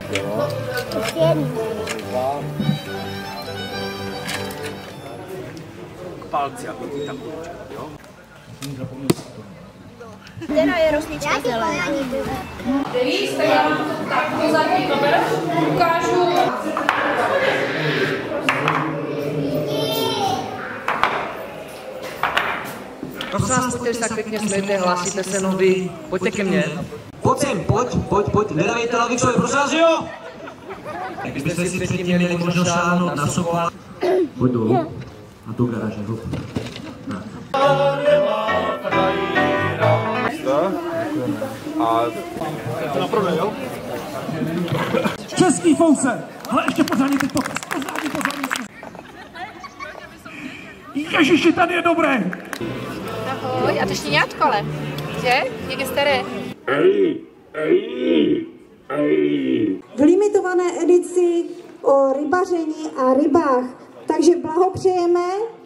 Jo. Palci, aby ti tam určil, jo? Teda je rosnička zelená. Devíc, tak já vám to takto zadní kamer ukážu. Prosím vás, pojďte se tak pěkně smějte, hlásíte se nový, pojďte ke mně. Pojď sem, pojď, nedávejte lavičové, prosím vás, jo? Kdybyste si předtím měli možnost šáhnout na Sokola. Pojď dolů, na tu garáž, hop. A je to na prodej, jo? Český fouse, ale ještě pořádně teď pokaz. Ježiši, tady je dobré. Ahoj, a to štěňátko, ale, že? Jak je staré? V limitované edici o rybaření a rybách. Takže blahopřejeme.